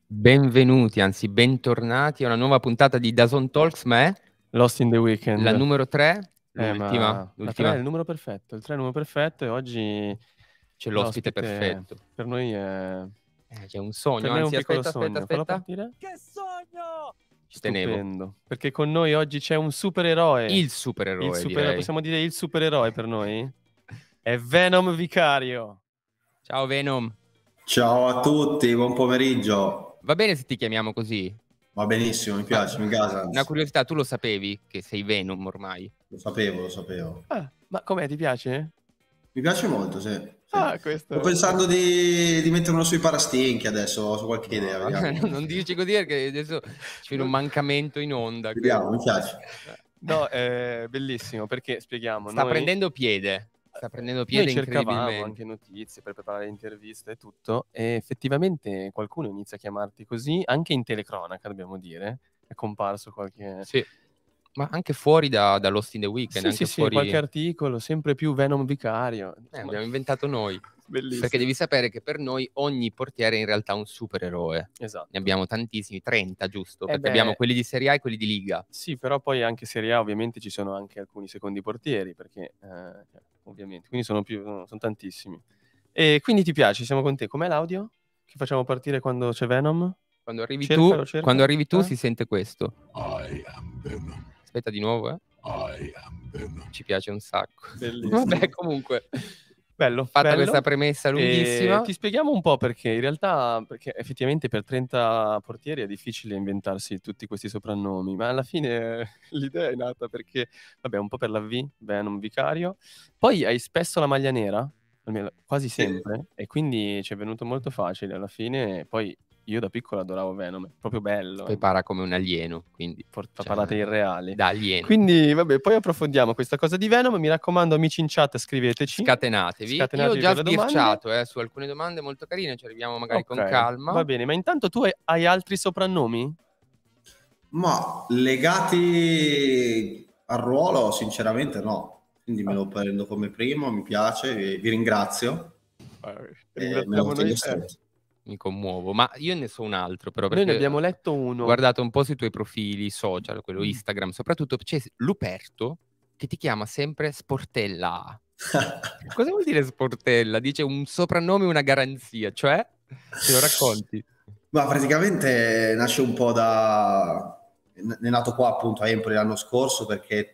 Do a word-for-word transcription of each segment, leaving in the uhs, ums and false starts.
Benvenuti, anzi bentornati a una nuova puntata di DAZN Talks, ma è Lost in the Weekend. la numero tre, Eh, l'ultima, ma la tre è l'ultima. il numero perfetto, il tre è il numero perfetto e oggi C'è l'ospite l'ospite perfetto. per noi è Eh, c'è un per sogno, me è un anzi piccolo aspetta, aspetta, sogno. Fallo aspetta. partire. Che sogno! Ci tenevo. Stupendo, perché con noi oggi c'è un supereroe. Il supereroe, il super- direi. Possiamo dire il supereroe per noi? È Venom Vicario. Ciao Venom. Ciao a tutti, buon pomeriggio. Va bene se ti chiamiamo così? Va benissimo, mi piace, Ma- mi casa. Una curiosità, tu lo sapevi che sei Venom ormai? Lo sapevo, lo sapevo. Ah, ma com'è, ti piace? Mi piace molto, sì. sì. Ah, questo Sto pensando di, di mettermelo sui parastinchi adesso, su qualche idea, vediamo. Non dici così perché adesso ci viene un mancamento in onda. Vediamo, mi piace. No, è bellissimo, perché spieghiamo. Sta noi... prendendo piede. Sta prendendo piede Noi cercavamo incredibilmente. anche notizie per preparare interviste e tutto, e effettivamente qualcuno inizia a chiamarti così, anche in telecronaca, dobbiamo dire. È comparso qualche... Sì, ma anche fuori da, da Lost in the Weekend, Sì, anche sì, fuori... sì, qualche articolo, sempre più Venom Vicario. Eh, Insomma, abbiamo inventato noi. bellissimo. Perché devi sapere che per noi ogni portiere è in realtà un supereroe. Esatto. Ne abbiamo tantissimi, trenta giusto? Eh Perché beh. abbiamo quelli di Serie A e quelli di Liga. Sì, però poi anche Serie A ovviamente ci sono anche alcuni secondi portieri, perché eh, ovviamente, quindi sono più, sono tantissimi. E quindi ti piace, siamo con te. Com'è l'audio? Che facciamo partire quando c'è Venom? Quando arrivi Cercalo, tu, cerca. quando arrivi tu Ah. si sente questo. I am Venom. Aspetta di nuovo, eh. I am Venom. Ci piace un sacco. Bellissimo. Vabbè, comunque, Bello, fatta bello. questa premessa lunghissima, E ti spieghiamo un po' perché in realtà, perché effettivamente per trenta portieri è difficile inventarsi tutti questi soprannomi, ma alla fine l'idea è nata perché, vabbè, un po' per la V, Venom Vicario, poi hai spesso la maglia nera, almeno quasi sempre, e quindi ci è venuto molto facile alla fine, poi io da piccolo adoravo Venom, è proprio bello, poi eh. para come un alieno, quindi Fa cioè, parlate irreali. da alieno. Quindi, vabbè, poi approfondiamo questa cosa di Venom. Mi raccomando, amici in chat, scriveteci. Scatenatevi. Scatenatevi Io ho già per le domande. sbirciato eh, su alcune domande molto carine, ci arriviamo magari con Ok, calma. va bene, ma intanto tu hai, hai altri soprannomi? Ma legati al ruolo, sinceramente no. Quindi me lo prendo come primo, mi piace, vi, vi ringrazio. Eh, e me ringraziamo lo noi tengo te. stretto. Mi commuovo, ma io ne so un altro però Noi perché ne abbiamo letto uno. ho guardato un po' sui tuoi profili social, quello Mm. Instagram, soprattutto c'è Luperto che ti chiama sempre Sportella. Cosa vuol dire Sportella? Dice un soprannome, una garanzia, cioè te lo racconti? Ma praticamente nasce un po' da... è nato qua appunto a Empoli l'anno scorso perché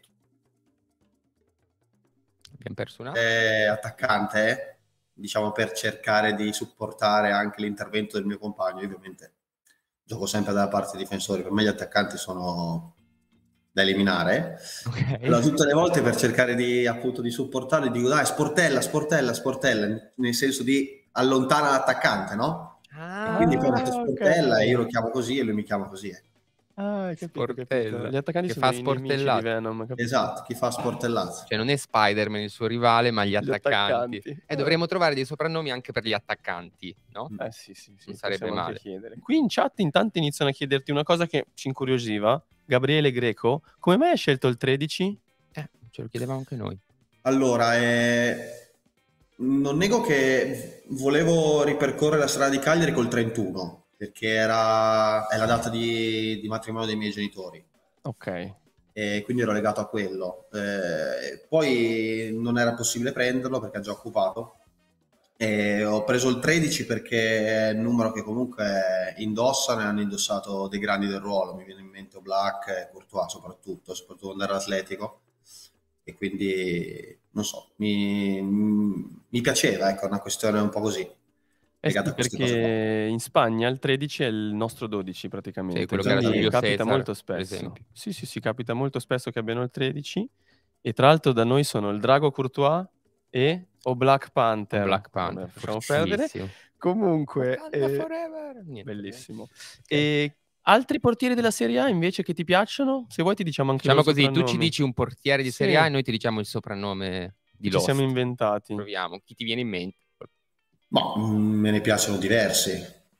Abbiamo perso un attimo. è attaccante, diciamo, per cercare di supportare anche l'intervento del mio compagno. Io ovviamente gioco sempre dalla parte dei difensori, per me gli attaccanti sono da eliminare. Ok. Allora, tutte le volte per cercare di appunto di supportarli dico dai sportella, sportella, sportella, nel senso di allontana l'attaccante, no? Ah, Quindi poi Ah, metto ok. sportella e io lo chiamo così e lui mi chiama così. eh. Ah, hai capito, hai Sportella, capito. Gli attaccanti che sono fa i nemici di sportellate. Venom, capito? Esatto, chi fa sportellazzo. Cioè non è Spider-Man il suo rivale, ma gli Gli attaccanti. attaccanti. E dovremmo trovare dei soprannomi anche per gli attaccanti, no? Eh sì, sì, sì, Non sarebbe possiamo anche male. chiedere. Qui in chat intanto iniziano a chiederti una cosa che ci incuriosiva. Gabriele Greco, come mai hai scelto il tredici? Eh, ce lo chiedevamo anche noi. Allora, eh, non nego che volevo ripercorrere la strada di Cagliari col trentuno, perché era, è la data di, di matrimonio dei miei genitori. Ok. E quindi ero legato a quello. Eh, poi non era possibile prenderlo perché è già occupato. E ho preso il tredici perché è il numero che comunque indossano e hanno indossato dei grandi del ruolo. Mi viene in mente Oblak e Courtois soprattutto, soprattutto quando era atletico. E quindi, non so, mi, mi piaceva, ecco, una questione un po' così. Eh legata sì, a queste cose qua. perché in Spagna il tredici è il nostro dodici praticamente. Sì, quello che era Quindi Giulio capita Cesar, molto per spesso. esempio. Sì, sì, sì, capita molto spesso che abbiano il tredici. E tra l'altro da noi sono il Drago Courtois e o Black Panther. O Black Vabbè, Panther, lasciamo perdere. fortissimo. Comunque, Wakanda eh, forever. Niente. bellissimo. E altri portieri della Serie A invece che ti piacciono? Se vuoi ti diciamo anche Diciamo i loro così, tu ci soprannomi. dici un portiere di Sì. Serie A e noi ti diciamo il soprannome di Ci Lost. siamo inventati. Proviamo, chi ti viene in mente? Ma mm, me ne piacciono diversi.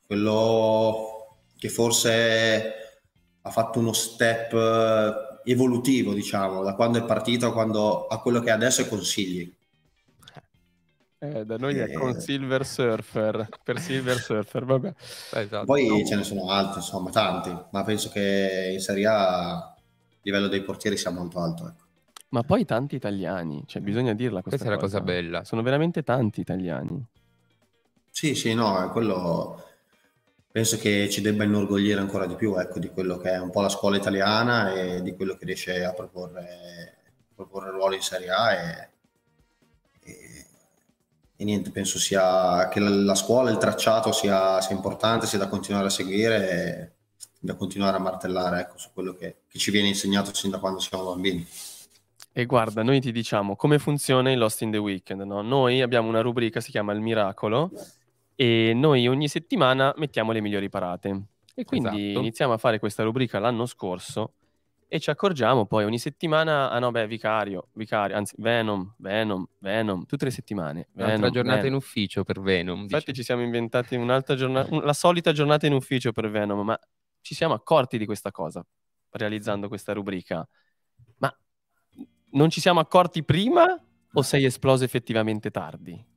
Quello che forse ha fatto uno step eh, evolutivo, diciamo, da quando è partito a, quando, a quello che è adesso è Consigli. Eh Eh, da noi è con Eh, Silver Surfer, per Silver Surfer, vabbè. Esatto. Poi ce ne sono altri, insomma, tanti, ma penso che in Serie A il livello dei portieri sia molto alto, ecco. Ma poi tanti italiani, cioè bisogna dirla questa Questa è la cosa. cosa bella. Sono veramente tanti italiani. Sì, sì, no, è quello penso che ci debba inorgoglire ancora di più, ecco, di quello che è un po' la scuola italiana e di quello che riesce a proporre, proporre ruoli in Serie A e, e- e niente, penso sia che la, la scuola, il tracciato sia, sia importante, sia da continuare a seguire e da continuare a martellare, ecco, su quello che, che ci viene insegnato sin da quando siamo bambini. E guarda, noi ti diciamo come funziona il Lost in the Weekend, no? Noi abbiamo una rubrica, si chiama Il Miracolo, e noi ogni settimana mettiamo le migliori parate. E quindi Esatto. iniziamo a fare questa rubrica l'anno scorso e ci accorgiamo poi ogni settimana, ah no, beh, Vicario, Vicario, anzi, Venom, Venom, Venom, tutte le settimane. Un'altra Venom, giornata Venom. in ufficio per Venom. Infatti diciamo. ci siamo inventati un'altra giornata, la solita giornata in ufficio per Venom, ma ci siamo accorti di questa cosa realizzando questa rubrica. Ma non ci siamo accorti prima o sei esploso effettivamente tardi?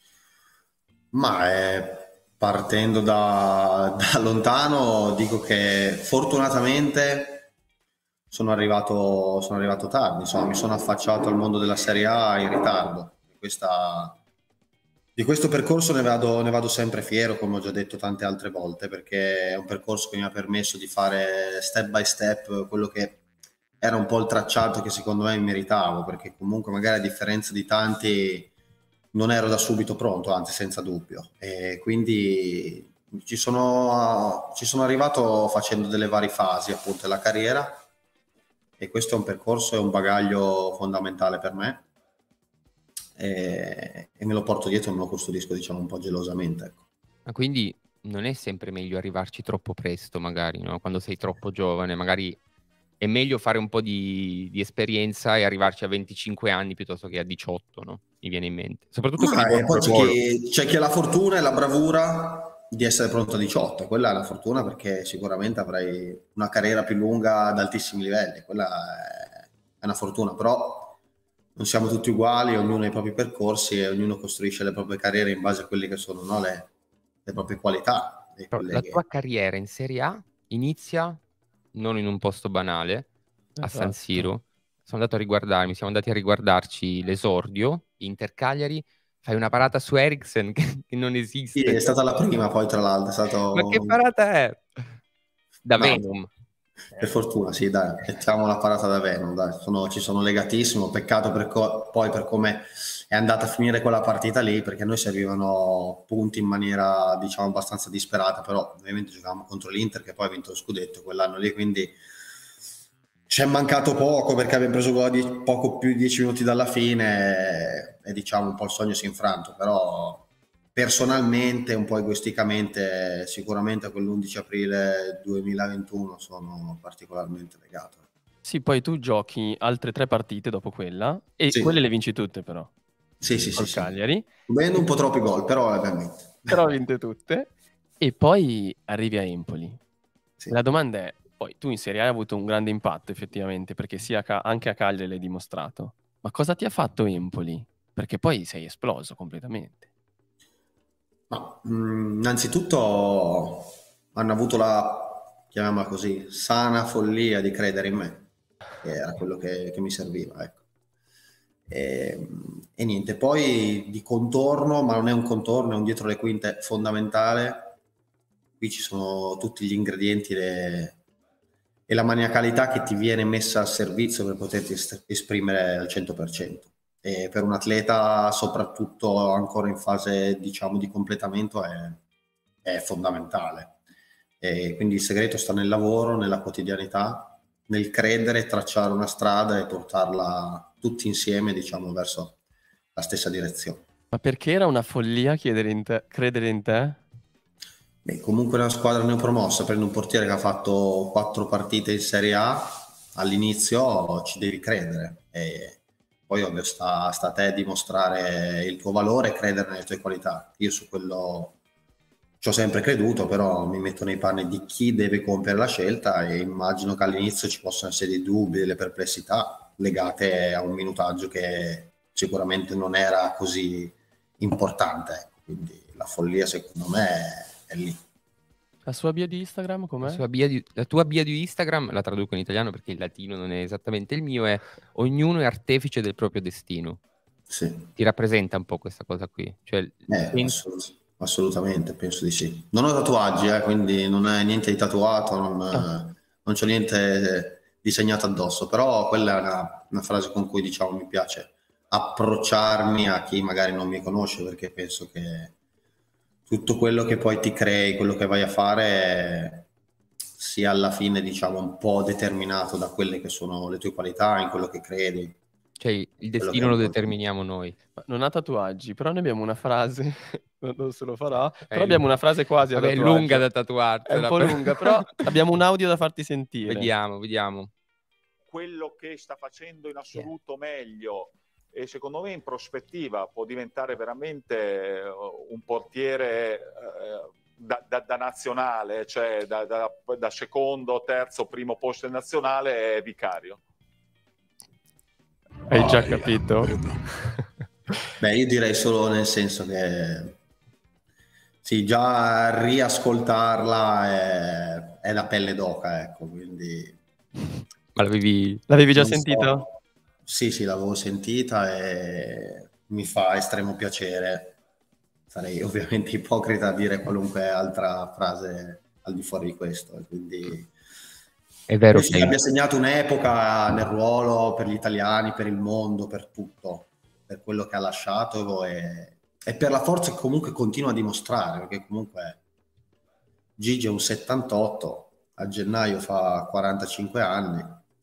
Ma eh, partendo da, da lontano dico che fortunatamente sono arrivato, sono arrivato tardi, insomma mi sono affacciato al mondo della Serie A in ritardo. Questa, di questo percorso ne vado, ne vado sempre fiero, come ho già detto tante altre volte, perché è un percorso che mi ha permesso di fare step by step quello che era un po' il tracciato che secondo me meritavo, perché comunque magari a differenza di tanti non ero da subito pronto, anzi senza dubbio, e quindi ci sono, ci sono arrivato facendo delle varie fasi appunto della carriera e questo è un percorso e un bagaglio fondamentale per me e, e me lo porto dietro e me lo custodisco diciamo un po' gelosamente, ecco. Ma quindi non è sempre meglio arrivarci troppo presto, magari, no? Quando sei troppo giovane, magari è meglio fare un po' di, di esperienza e arrivarci a venticinque anni piuttosto che a diciotto, no? Mi viene in mente. Soprattutto per Ma, il e poi vostro c'è ruolo. chi, c'è chi ha la fortuna e la bravura di essere pronto a diciotto, quella è la fortuna perché sicuramente avrai una carriera più lunga ad altissimi livelli, quella è, è una fortuna, però non siamo tutti uguali, ognuno ha i propri percorsi e ognuno costruisce le proprie carriere in base a quelle che sono, no, le, le proprie qualità. E Però quelle la che... tua carriera in Serie A inizia non in un posto banale, a San Esatto. Siro. Sono andato a riguardarmi, siamo andati a riguardarci l'esordio, Inter-Cagliari, fai una parata su Eriksen che, che non Sì, esiste. è stata la prima poi tra l'altro, è stato... Ma che parata è? Da No, Venom. per fortuna, sì, dai, mettiamo la parata da Venom, dai, sono- ci sono legatissimo, peccato per co- poi per come è andata a finire quella partita lì, perché a noi servivano punti in maniera, diciamo, abbastanza disperata, però ovviamente giocavamo contro l'Inter che poi ha vinto lo scudetto quell'anno lì, quindi ci è mancato poco perché abbiamo preso gol di poco più di dieci minuti dalla fine e, e diciamo un po' il sogno si è infranto, però personalmente, un po' egoisticamente, sicuramente a quell'undici aprile duemilaventuno sono particolarmente legato. Sì, poi tu giochi altre tre partite dopo quella e Sì. quelle le vinci tutte però. Sì, sì, sì, Col sì. Cagliari, Subendo un po' troppi gol, però ovviamente. però vinte tutte. E poi arrivi a Empoli. Sì. La domanda è, poi tu in Serie A hai avuto un grande impatto effettivamente, perché sia a Ca- anche a Cagliari l'hai dimostrato. Ma cosa ti ha fatto Empoli? Perché poi sei esploso completamente. Ma, mh, innanzitutto hanno avuto la, chiamiamola così, sana follia di credere in me, che era quello che, che mi serviva, ecco. E, e niente, poi di contorno, ma non è un contorno, è un dietro le quinte fondamentale. Qui ci sono tutti gli ingredienti le- e la maniacalità che ti viene messa al servizio per poterti est- esprimere al cento per cento. E per un atleta, soprattutto ancora in fase, diciamo, di completamento, è, è fondamentale. E quindi il segreto sta nel lavoro, nella quotidianità, nel credere, tracciare una strada e portarla tutti insieme, diciamo, verso la stessa direzione. Ma perché era una follia chiedere in te- credere in te? Beh, comunque una squadra neopromossa, prende un portiere che ha fatto quattro partite in Serie A, all'inizio ci devi credere e poi ovvio sta, sta a te dimostrare il tuo valore e credere nelle tue qualità. Io su quello ci ho sempre creduto, però mi metto nei panni di chi deve compiere la scelta e immagino che all'inizio ci possano essere dei dubbi, delle perplessità legate a un minutaggio che sicuramente non era così importante, ecco. Quindi la follia secondo me è, è lì. La sua bio di Instagram La, com'è? sua bio di- la tua bio di Instagram, la traduco in italiano perché il latino non è esattamente il mio, è ognuno è artefice del proprio destino. Sì. Ti rappresenta un po' questa cosa qui? Cioè, Eh, pensi- assolut- assolutamente, penso di sì. Non ho tatuaggi, eh, quindi non è niente di tatuato, non, Ah. non c'ho niente disegnato addosso, però quella è una, una frase con cui diciamo mi piace approcciarmi a chi magari non mi conosce, perché penso che tutto quello che poi ti crei, quello che vai a fare sia alla fine diciamo un po' determinato da quelle che sono le tue qualità, in quello che credi. cioè, il quello che destino è lo importante. determiniamo noi. Ma non ha tatuaggi, però noi abbiamo una frase, non non se lo farà, però Eh, abbiamo una frase quasi a Vabbè, è tatuaggio. lunga da È un tatuartela. po' però- lunga, però abbiamo un audio da farti sentire. Vediamo, vediamo. Quello che sta facendo in assoluto meglio e secondo me in prospettiva può diventare veramente eh, un portiere eh, da, da, da nazionale, cioè da, da, da secondo, terzo, primo posto in nazionale è Vicario. Hai già I am capito? Venom. Beh, io direi solo nel senso che sì, già riascoltarla è, è la pelle d'oca, ecco, quindi Ma l'avevi... L'avevi già non so. sentita? Sì, sì, l'avevo sentita e mi fa estremo piacere. Sarei ovviamente ipocrita a dire qualunque altra frase al di fuori di questo, e quindi È vero penso che che... abbia segnato un'epoca nel ruolo per gli italiani, per il mondo, per tutto, per quello che ha lasciato e, e per la forza che comunque continua a dimostrare, perché comunque Gigi è un settantotto, a gennaio fa quarantacinque anni,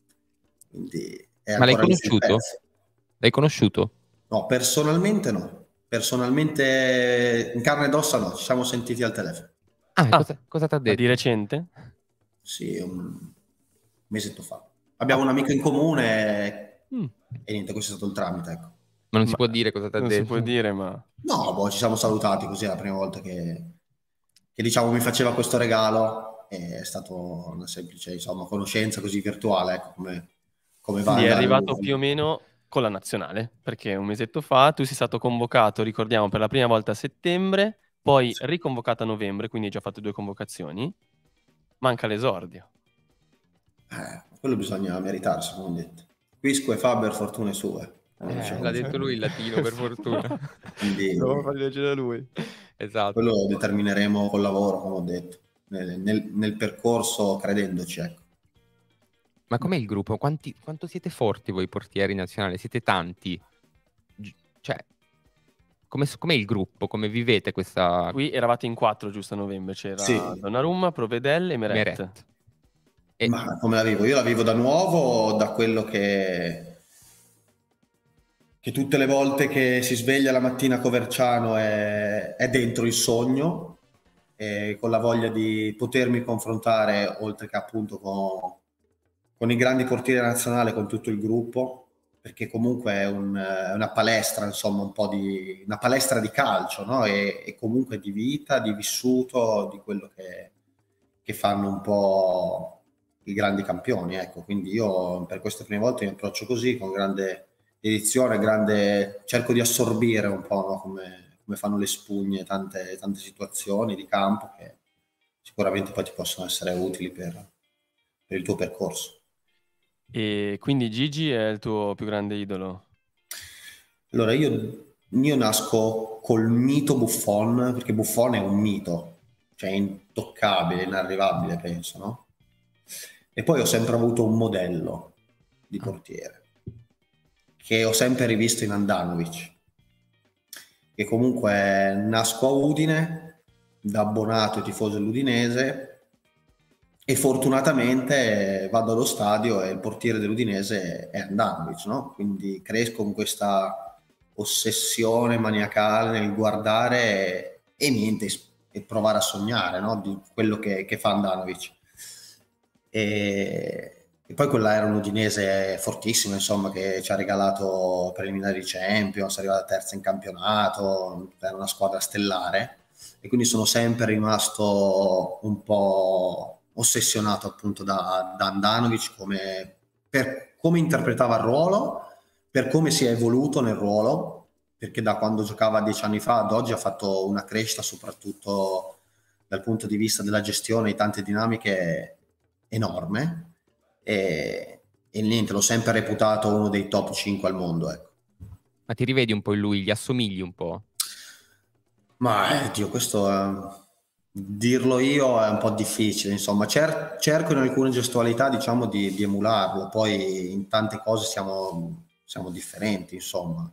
quindi è Ma l'hai ancora lì sul conosciuto? pezzo. L'hai conosciuto? No, personalmente no. Personalmente in carne ed ossa no, ci siamo sentiti al telefono. Ah, Ah, cosa, cosa ti ha Ma detto? di recente? Sì, un mesetto fa. Abbiamo un amico in comune Mm. e niente, questo è stato il tramite, ecco. Ma non si Ma può dire cosa ti ha Non detto. si può dire, ma... No, boh, ci siamo salutati così, è la prima volta che, che diciamo mi faceva questo regalo, e è stato una semplice, insomma, conoscenza così virtuale, ecco, come, come va Quindi è andare. arrivato più o meno con la nazionale, perché un mesetto fa tu sei stato convocato, ricordiamo, per la prima volta a settembre, poi Sì. riconvocato a novembre, quindi hai già fatto due convocazioni. Manca l'esordio. Eh, quello bisogna meritarsi, come ho detto. Quisque Faber fortune sue. come Eh, diciamo. l'ha detto lui in latino, per fortuna. Quindi Devo fargli leggere da lui. Esatto. quello lo determineremo col lavoro, come ho detto, nel, nel- nel percorso credendoci, ecco. Ma com'è il gruppo? Quanti- quanto siete forti voi portieri nazionali? Siete tanti? Gi- Cioè, come, com'è il gruppo? Come vivete questa Qui eravate in quattro, giusto, a novembre? C'era Sì. Donnarumma, Provedel e Meret. Meret? E- Ma come la vivo? Io la vivo da nuovo, da quello che, che tutte le volte che si sveglia la mattina a Coverciano è, è dentro il sogno, e con la voglia di potermi confrontare, oltre che appunto con, con i grandi portieri nazionali, con tutto il gruppo, perché comunque è, un- è una palestra, insomma, un po' di una palestra di calcio, no? E, e comunque di vita, di vissuto, di quello che, che fanno un po' i grandi campioni, ecco. Quindi io per queste prime volte mi approccio così, con grande edizione, grande, cerco di assorbire un po', no? come, come fanno le spugne, tante, tante situazioni di campo che sicuramente poi ti possono essere utili per, per il tuo percorso. E quindi Gigi è il tuo più grande idolo? Allora io, io nasco col mito Buffon, perché Buffon è un mito, cioè intoccabile, inarrivabile, penso, no? E poi ho sempre avuto un modello di portiere, che ho sempre rivisto in Handanovic, che comunque nasco a Udine, da abbonato e tifoso dell'Udinese, e fortunatamente vado allo stadio e il portiere dell'Udinese è Handanovic, no? Quindi cresco con questa ossessione maniacale nel guardare e, e niente, e provare a sognare, no? Di quello che, che fa Handanovic. E, e poi quella era un Udinese fortissimo, insomma, che ci ha regalato preliminari di Champions, è arrivata terza in campionato, era una squadra stellare, e quindi sono sempre rimasto un po' ossessionato appunto da, da Handanovic, come, per come interpretava il ruolo, per come si è evoluto nel ruolo perché da quando giocava dieci anni fa ad oggi ha fatto una crescita, soprattutto dal punto di vista della gestione di tante dinamiche, enorme, e, e niente, l'ho sempre reputato uno dei top cinque al mondo, ecco. Ma ti rivedi un po' in lui? Gli assomigli un po'? Ma eh, Dio, questo eh, dirlo io è un po' difficile, insomma. Cer- cerco in alcune gestualità, diciamo, di, di emularlo, poi in tante cose siamo, siamo differenti, insomma.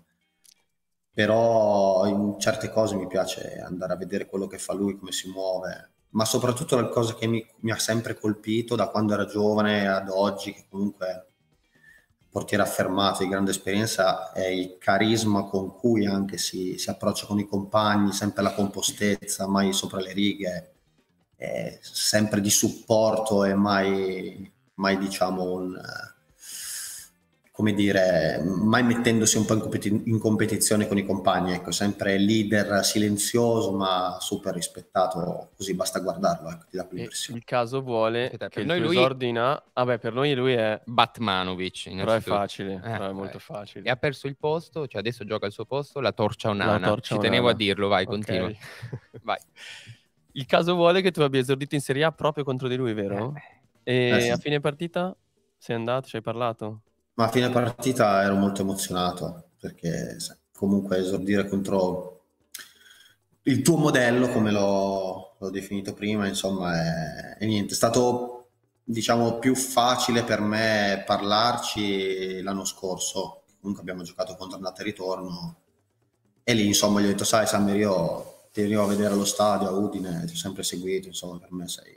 Però in certe cose mi piace andare a vedere quello che fa lui, come si muove, ma soprattutto la cosa che mi, mi ha sempre colpito da quando era giovane ad oggi, che comunque portiere affermato di grande esperienza, è il carisma con cui anche si, si approccia con i compagni, sempre la compostezza, mai sopra le righe, è sempre di supporto e mai, mai diciamo un, come dire, mai mettendosi un po' in, competi- in competizione con i compagni, ecco, sempre leader silenzioso ma super rispettato, così basta guardarlo, ecco, ti dà E quell'impressione. il caso vuole Aspetta, che per il noi tuo lui- esordio in A... Vabbè, per noi lui è... Batmanovic, Però è innanzitutto. facile, Eh, però è molto eh. facile. E ha perso il posto, cioè adesso gioca al suo posto la Torcia La Onana. Torcia Ci tenevo a Onana. dirlo, vai, Ok. continua. Vai. Il caso vuole che tu abbia esordito in Serie A proprio contro di lui, vero? E Eh sì. a fine partita sei andato, ci hai parlato? Ma a fine partita ero molto emozionato, perché sai, comunque esordire contro il tuo modello, come l'ho, l'ho definito prima, insomma, è, è niente. È stato, diciamo, più facile per me parlarci l'anno scorso. Comunque abbiamo giocato contro andata e ritorno. E lì, insomma, gli ho detto, sai, Samir, io ti venivo a vedere allo stadio, a Udine, ti ho sempre seguito, insomma, per me sei...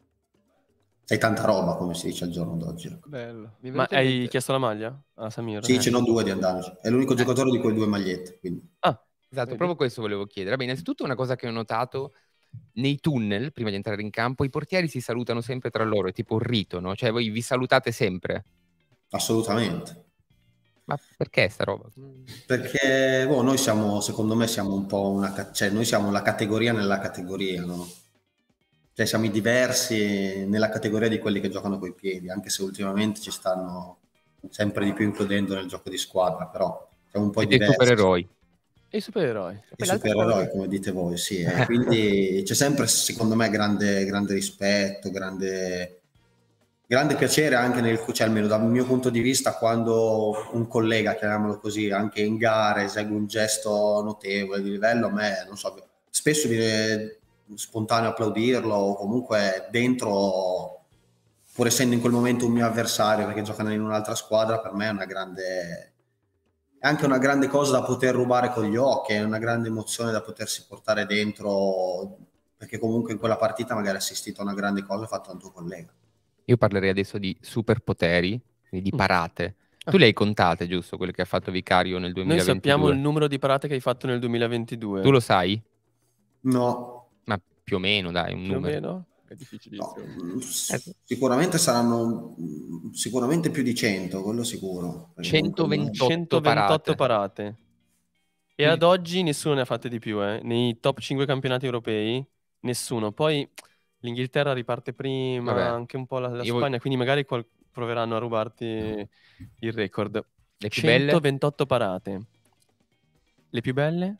sei tanta roba, come si dice al giorno d'oggi. Ecco. Bello. Mi è Ma venuto in hai mente- chiesto la maglia a Samir? Sì, Eh. ce n'ho due di Andanovic. È l'unico Eh. giocatore di quelle due magliette, quindi... Ah, Esatto, vedi? proprio questo volevo chiedere. Vabbè, innanzitutto una cosa che ho notato, nei tunnel, prima di entrare in campo, i portieri si salutano sempre tra loro, è tipo un rito, no? Cioè voi vi salutate sempre. Assolutamente. Ma perché sta roba? Perché boh, noi siamo, secondo me, siamo un po' una... ca- cioè noi siamo la categoria nella categoria, no? Cioè siamo i diversi nella categoria di quelli che giocano coi piedi, anche se ultimamente ci stanno sempre di più includendo nel gioco di squadra, però siamo un po' i Siete i diversi. supereroi. E i supereroi? E I poi l'altra supereroi, cosa- come dite voi, sì. E quindi c'è sempre, secondo me, grande, grande rispetto, grande, grande piacere anche nel, cioè almeno dal mio punto di vista, quando un collega, chiamiamolo così, anche in gare esegue un gesto notevole di livello, a me, non so, spesso viene spontaneo applaudirlo, o comunque dentro, pur essendo in quel momento un mio avversario perché giocano in un'altra squadra, per me è una grande... è anche una grande cosa da poter rubare con gli occhi, è una grande emozione da potersi portare dentro, perché comunque in quella partita magari hai assistito a una grande cosa fatta da un tuo collega. Io parlerei adesso di superpoteri, quindi di Mm. parate. Ah. Tu le hai contate, giusto, quelle che ha fatto Vicario nel Noi duemilaventidue? sappiamo il numero di parate che hai fatto nel duemilaventidue. Tu lo sai? No, Ma più o meno, dai, un Più o numero. meno? È no, difficilissimo. mm, s- sicuramente saranno mm, sicuramente più di cento, quello sicuro. Perché comunque noi- centoventotto centoventotto parate. parate. E ad oggi nessuno ne ha fatte di più, eh. Nei top cinque campionati europei, nessuno. Poi l'Inghilterra riparte prima, Vabbè, anche un po' la, la io voglio- Spagna, quindi magari qual- proveranno a rubarti il record. Le più belle? centoventotto parate. Le più belle?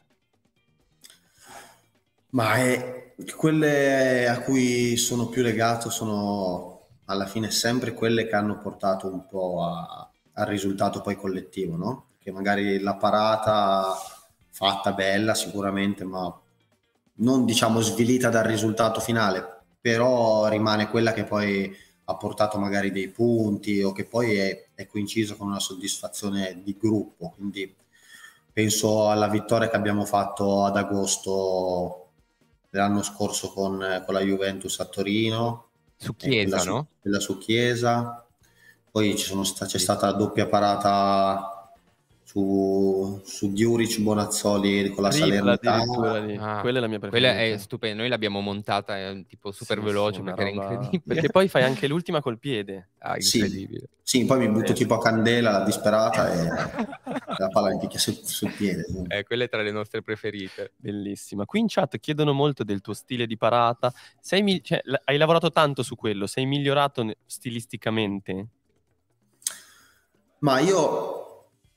Ma è, quelle a cui sono più legato sono alla fine sempre quelle che hanno portato un po' a- al risultato poi collettivo, no? Che magari la parata fatta bella sicuramente, ma non diciamo svilita dal risultato finale, però rimane quella che poi ha portato magari dei punti o che poi è, è coinciso con una soddisfazione di gruppo. Quindi penso alla vittoria che abbiamo fatto ad agosto dell'anno scorso con, con la Juventus a Torino, Su e quella Chiesa, su, no? quella su Chiesa. Poi ci sono sta- c'è stata la doppia parata su, su Diuric Bonazzoli con la Tripla addirittura Salernitana. lì. Ah, Quella è la mia quella preferita. è stupenda. Noi l'abbiamo montata è, tipo super Sì, veloce sì, una perché era roba- incredibile. Perché poi fai anche l'ultima col piede. Ah, Sì, incredibile. sì, poi mi butto Pazzesco. tipo a candela, la disperata, e la palla mi picchia sul, sul piede. Sì. Eh, quella è tra le nostre preferite. Bellissima. Qui in chat chiedono molto del tuo stile di parata. Sei mi- cioè, l- hai lavorato tanto su quello, sei migliorato ne- stilisticamente? Ma io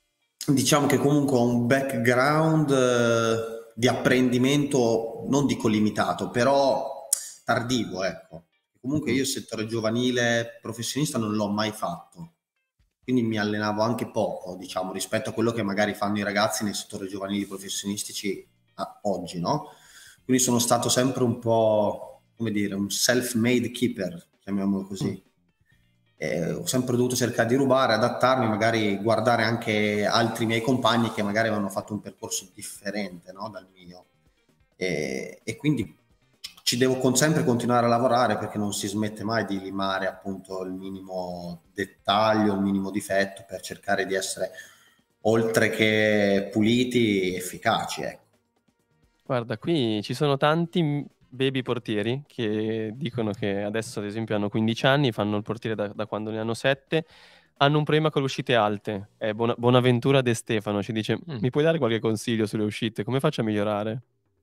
diciamo che comunque ho un background eh, di apprendimento, non dico limitato, però tardivo, ecco. Comunque io il settore giovanile professionista non l'ho mai fatto, quindi mi allenavo anche poco, diciamo, rispetto a quello che magari fanno i ragazzi nei settori giovanili professionistici a oggi, no? Quindi sono stato sempre un po', come dire, un self-made keeper, chiamiamolo così. Eh, ho sempre dovuto cercare di rubare, adattarmi, magari guardare anche altri miei compagni che magari avevano fatto un percorso differente, no, dal mio. E, e quindi ci devo con, sempre continuare a lavorare, perché non si smette mai di limare appunto il minimo dettaglio, il minimo difetto, per cercare di essere, oltre che puliti, efficaci, ecco. Guarda, qui ci sono tanti baby portieri che dicono che adesso ad esempio hanno quindici anni, fanno il portiere da, da quando ne hanno sette, hanno un problema con le uscite alte. È Buona- Bonaventura De Stefano ci dice: Mm. mi puoi dare qualche consiglio sulle uscite? Come faccio a migliorare?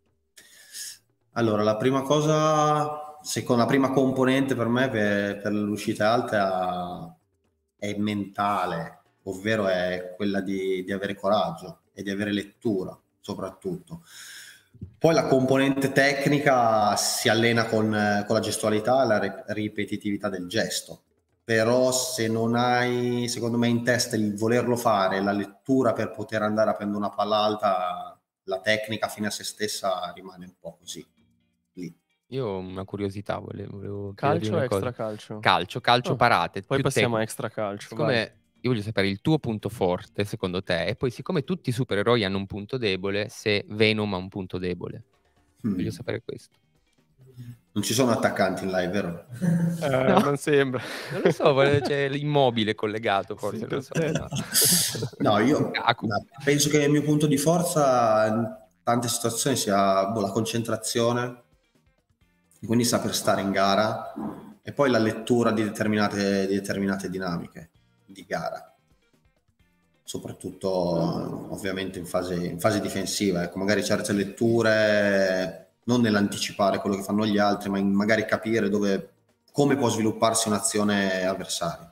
Allora, la prima cosa, secondo la prima componente per me per, per l'uscita alta è mentale, ovvero è quella di, di avere coraggio e di avere lettura, soprattutto. Poi la componente tecnica si allena con, con la gestualità e la ri- ripetitività del gesto. Però se non hai, secondo me, in testa il volerlo fare, la lettura per poter andare a prendere una palla alta, la tecnica fine a se stessa rimane un po' così, lì. Io ho una curiosità, volevo, volevo chiedervi Calcio o una cosa. extra calcio? Calcio, calcio Oh, parate. Poi più passiamo a tecnico. extra calcio, Siccome vai. io voglio sapere il tuo punto forte, secondo te, e poi siccome tutti i supereroi hanno un punto debole, se Venom ha un punto debole. Mm. Voglio sapere questo. Non ci sono attaccanti in live, vero? Eh, No. Non sembra. Non lo so, c'è l'immobile collegato forse. Sì, non lo so. aspetta. No, io Lukaku. no, penso che il mio punto di forza in tante situazioni sia boh, la concentrazione, quindi saper stare in gara, e poi la lettura di determinate, di determinate dinamiche di gara, soprattutto ovviamente in fase, in fase difensiva. Ecco, magari certe letture, non nell'anticipare quello che fanno gli altri, ma in magari capire dove, come può svilupparsi un'azione avversaria.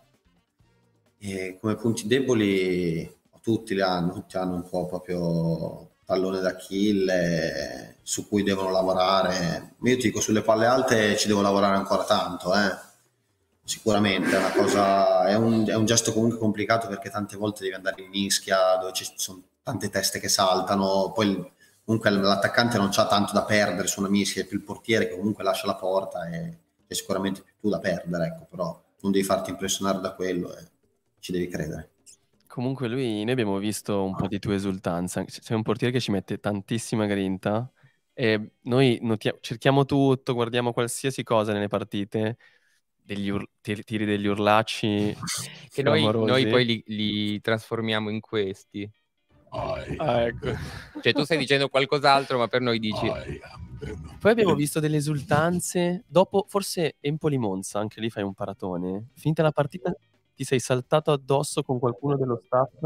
E come punti deboli tutti li hanno, tutti hanno un po' proprio tallone d'Achille su cui devono lavorare. Io ti dico, sulle palle alte ci devo lavorare ancora tanto, eh. Sicuramente è una cosa, è un, è un gesto comunque complicato, perché tante volte devi andare in mischia dove ci sono tante teste che saltano, poi il- comunque l'attaccante non c'ha tanto da perdere su una mischia, è più il portiere che comunque lascia la porta e c'è sicuramente più tu da perdere, ecco, però non devi farti impressionare da quello e ci devi credere. Comunque lui, noi abbiamo visto un po' di tua esultanza. C- C'è un portiere che ci mette tantissima grinta e noi notia- cerchiamo tutto, guardiamo qualsiasi cosa nelle partite, degli ur- tiri, tiri degli urlacci Che noi, clamorosi. noi poi li, li trasformiamo in questi. I Ah, am ecco. Venom. Cioè tu stai dicendo qualcos'altro, ma per noi dici... I am Venom. Poi abbiamo visto delle esultanze dopo, forse Empoli Monza, anche lì fai un paratone. Finita la partita, ti sei saltato addosso con qualcuno dello staff.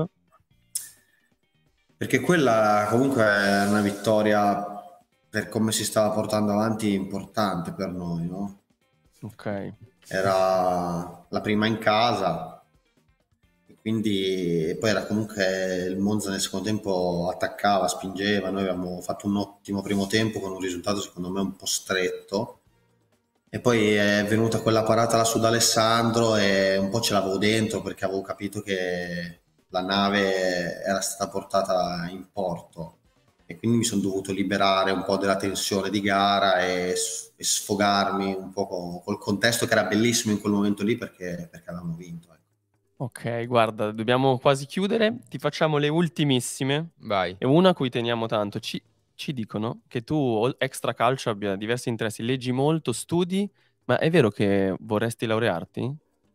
Perché quella comunque è una vittoria, per come si stava portando avanti, importante per noi, no? Ok. Era la prima in casa, e quindi poi era comunque il Monza nel secondo tempo attaccava, spingeva. Noi avevamo fatto un ottimo primo tempo con un risultato secondo me un po' stretto, e poi è venuta quella parata là su d'Alessandro e un po' ce l'avevo dentro, perché avevo capito che la nave era stata portata in porto, e quindi mi sono dovuto liberare un po' della tensione di gara e, s- e sfogarmi un po' con, col contesto, che era bellissimo in quel momento lì, perché, perché avevamo vinto, ecco. Ok, guarda, dobbiamo quasi chiudere. Ti facciamo le ultimissime. Vai. E una a cui teniamo tanto. Ci, ci dicono che tu, ol- extra calcio, abbia diversi interessi. Leggi molto, studi, ma è vero che vorresti laurearti?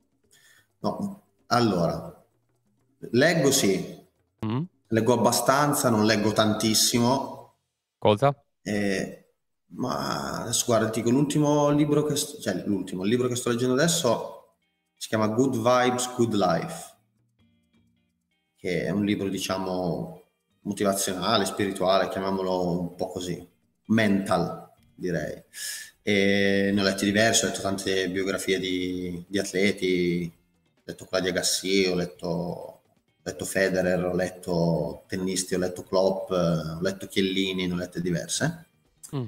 No, allora, leggo sì, Mm? leggo abbastanza, non leggo tantissimo, Cosa? eh, ma adesso guarda, ti dico, l'ultimo libro che sto, cioè l'ultimo, il libro che sto leggendo adesso si chiama Good Vibes, Good Life, che è un libro, diciamo, motivazionale, spirituale, chiamiamolo un po' così, mental, direi. E ne ho letti diversi, ho letto tante biografie di, di atleti, ho letto quella di Agassi, ho letto letto Federer, ho letto tennisti, ho letto Klopp, eh, ho letto Chiellini, ne ho lette diverse. Mm.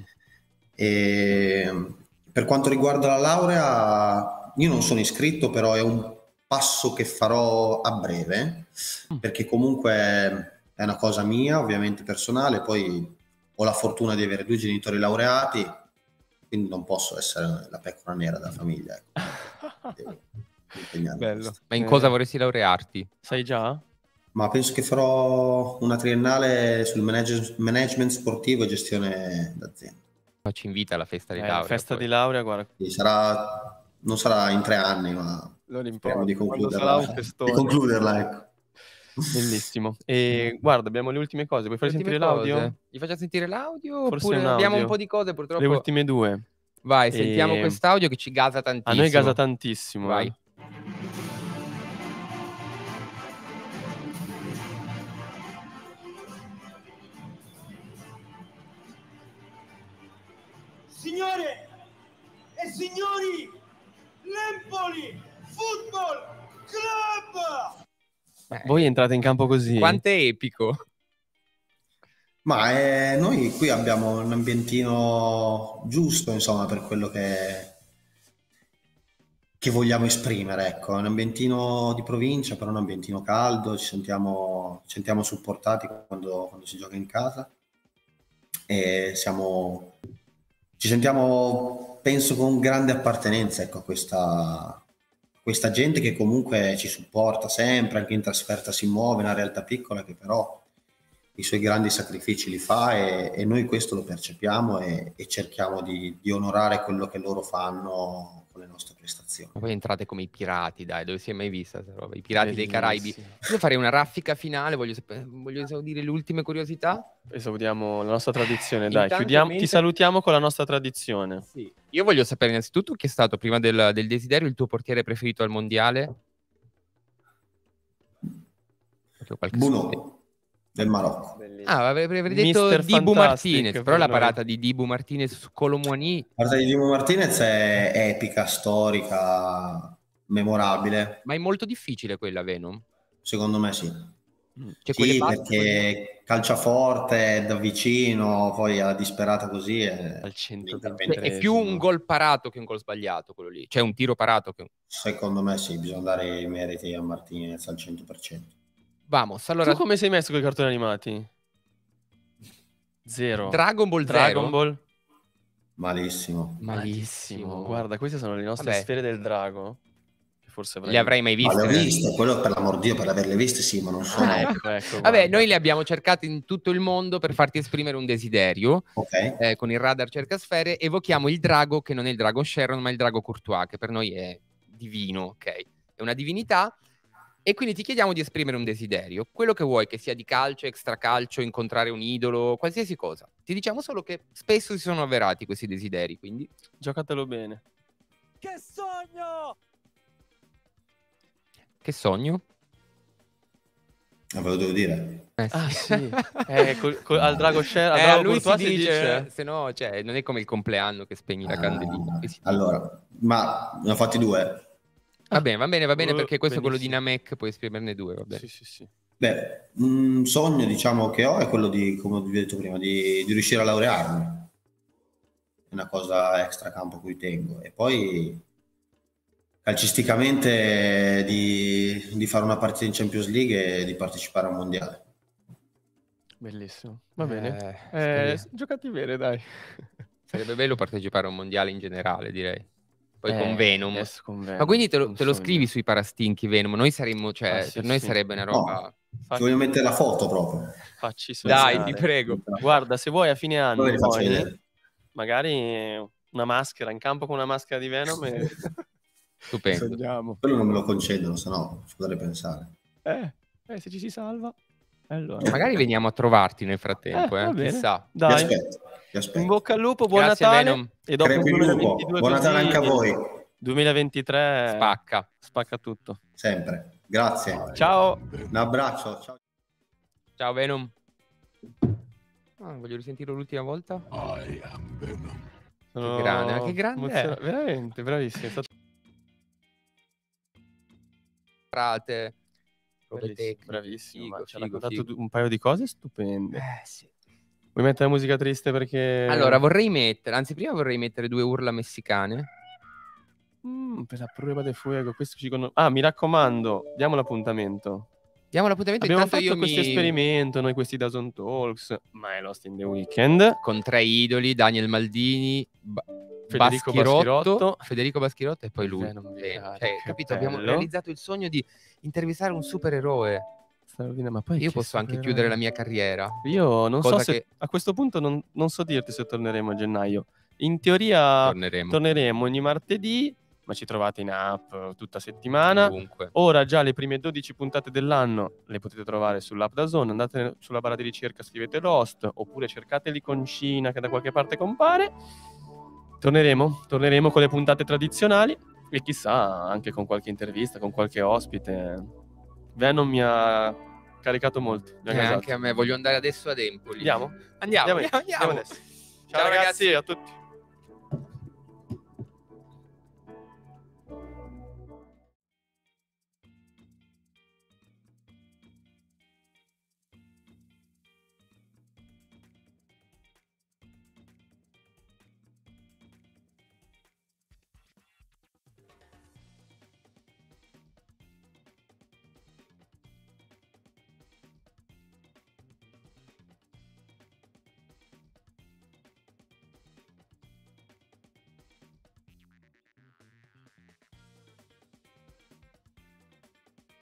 E per quanto riguarda la laurea, io non sono iscritto, però è un passo che farò a breve, Mm. perché comunque è una cosa mia, ovviamente personale, poi ho la fortuna di avere due genitori laureati, quindi non posso essere la pecora nera della famiglia. Ecco. Devo impegnarmi in Bello. questo. Ma in Eh, cosa vorresti laurearti? Sai già? Ma penso che farò una triennale sul manage- management sportivo e gestione d'azienda. Ma ci invita alla festa di Eh, la laurea. festa poi. di laurea, guarda, Quindi sarà, non sarà in tre anni, ma non speriamo di importa, quando sarà un concluderla, di festone. concluderla, ecco. Bellissimo. E guarda, abbiamo le ultime cose. Vuoi far Le ultime sentire l'audio? cose. Gli faccio sentire l'audio? Forse Oppure un abbiamo un audio. po' di cose Le purtroppo. ultime due. Vai, sentiamo E- quest'audio che ci gasa tantissimo. A noi gasa tantissimo. Vai. eh. Signore e signori, l'Empoli Football Club! Eh, Voi entrate in campo così? Quanto è epico. Ma eh, noi qui abbiamo un ambientino giusto, insomma, per quello che, che vogliamo esprimere, ecco. È un ambientino di provincia, però un ambientino caldo, ci sentiamo, ci sentiamo supportati quando, quando si gioca in casa e siamo, ci sentiamo, penso, con grande appartenenza, ecco, a questa, questa gente che comunque ci supporta sempre, anche in trasferta si muove, una realtà piccola che però i suoi grandi sacrifici li fa e, e noi questo lo percepiamo e, e cerchiamo di, di onorare quello che loro fanno con le nostre prestazioni. Ma poi entrate come i pirati, dai, dove si è mai vista questa roba? I pirati dei Caraibi. Bellissimo. Io farei una raffica finale, voglio, sapere, voglio esaudire le ultime curiosità. Esauriamo la nostra tradizione. Dai, Intanto chiudiamo, mentre- ti salutiamo con la nostra tradizione. Sì. Io voglio sapere innanzitutto chi è stato, prima del, del desiderio, il tuo portiere preferito al mondiale? Proprio qualche sospe- Buono del Marocco. Ah, avrei, avrei detto Mister Dibu Fantastic Martinez, per però la noi. parata di Dibu Martinez su Colomouani, La partita di Dimo Martinez è epica, storica, memorabile. ma è molto difficile quella, Venom. Secondo me sì. Cioè, quelle Sì, basse, perché calcia forte, da vicino, poi alla disperata così è, Al centoventi. l'intervento. cioè, è più un gol parato che un gol sbagliato quello lì. Cioè un tiro parato che un... Secondo me sì, bisogna dare i meriti a Martinez al cento per cento. Vamos, allora... Tu come sei messo con i cartoni animati? Zero. Dragon Ball Dragon Zero? Ball? Malissimo. Malissimo. Guarda, queste sono le nostre Vabbè. sfere del drago. Che forse avrai... Le avrei mai Ma viste? le ho viste, quello per l'amor di Dio, per averle viste sì, ma non sono... Ah, ecco, ecco, Vabbè, guarda. noi le abbiamo cercate in tutto il mondo per farti esprimere un desiderio. Ok, Eh, con il radar cercasfere evochiamo il drago che non è il drago Sharon ma il drago Courtois, che per noi è divino, ok? È una divinità e quindi ti chiediamo di esprimere un desiderio, quello che vuoi, che sia di calcio, extracalcio, incontrare un idolo, qualsiasi cosa. Ti diciamo solo che spesso si sono avverati questi desideri, quindi Giocatelo bene. Che sogno! che sogno? ma ve lo devo dire. Eh, Ah, sì. Eh, col- col- al drago Share, al Eh, drago a lui si Courtois si dice, dice... se no, cioè, non è come il compleanno che spegni la candelina. Ah, Qui si dice. allora, ma ne ho fatti due. Va bene, va bene, va bene, Uh, perché questo è quello di benissimo. Namek, puoi esprimerne due, va bene. Sì, sì, sì. Beh, un sogno diciamo che ho è quello di, come vi ho detto prima, di, di riuscire a laurearmi. È una cosa extra campo a cui tengo. E poi calcisticamente di, di fare una partita in Champions League e di partecipare a un mondiale. Bellissimo. Va bene. Eh, Eh, giocati bene, dai. Sarebbe bello partecipare a un mondiale in generale, direi. Poi Eh, con Venom. adesso con Venom, Ma quindi te lo, un te lo sogno. scrivi sui parastinchi Venom? Noi saremmo, cioè, Ah, sì, per noi sì. sarebbe una No. roba... Ti Facci, voglio mettere la foto proprio. facci Dai, sognare. ti prego. Guarda, se vuoi a fine anno, Poi ve li faccio poi, vedere. magari una maschera, in campo con una maschera di Venom e Stupendo. sogniamo. Quello non me lo concedono, se no ci potrei pensare. Eh, eh, se ci si salva. Allora. Magari veniamo a trovarti nel frattempo, Eh, eh, va bene. chissà. Ti Dai, aspetto, ti in aspetto. bocca al lupo, buon Grazie, Natale. Venom. E dopo il Crepi il lupo. duemilaventidue Buon Natale così, anche a voi, duemilaventitré Spacca. spacca tutto. sempre. Grazie. Ciao. Un abbraccio. Ciao. Ciao Venom. Ah, voglio risentirlo l'ultima volta. I am Venom. Sono grande, ma che grande emozionato. è. Veramente, bravissimo. È stato Frate. robe Bellissimo, tecniche. bravissimo, Figo, ma ci ha figo, raccontato figo. tu- un paio di cose stupende. Eh, sì. Vuoi mettere musica triste perché... Allora, vorrei mettere, anzi prima vorrei mettere due urla messicane. Mm, per la prova del fuego, questo ci conos- Ah, mi raccomando, diamo l'appuntamento. Diamo l'appuntamento, Abbiamo intanto fatto io questo mi... esperimento, noi questi Dazon Talks, ma è Lost in the Weekend. con tre idoli, Daniel Maldini, Ba- Federico Baschirotto, Baschirotto. Federico Baschirotto e poi Il lui. Venom Sì, Vicario, cioè, che capito? Abbiamo bello. realizzato il sogno di intervistare un supereroe. Straordinario, ma poi Io che posso anche supereroe. chiudere la mia carriera. Io non Cosa so se che- a questo punto non, non so dirti se torneremo a gennaio. In teoria Torneremo. torneremo ogni martedì, ma ci trovate in app tutta settimana. Ovunque. Ora già le prime dodici puntate dell'anno le potete trovare sull'app DAZN, andate sulla barra di ricerca, scrivete Lost, oppure cercate l'iconcina che da qualche parte compare. Torneremo, torneremo con le puntate tradizionali e chissà anche con qualche intervista, con qualche ospite. Venom mi ha caricato molto. Mi ha Eh, gasato. anche a me, voglio andare adesso ad Empoli. Andiamo? Andiamo, Andiamo, andiamo, andiamo. adesso. Ciao, Ciao, ragazzi, ragazzi. a tutti.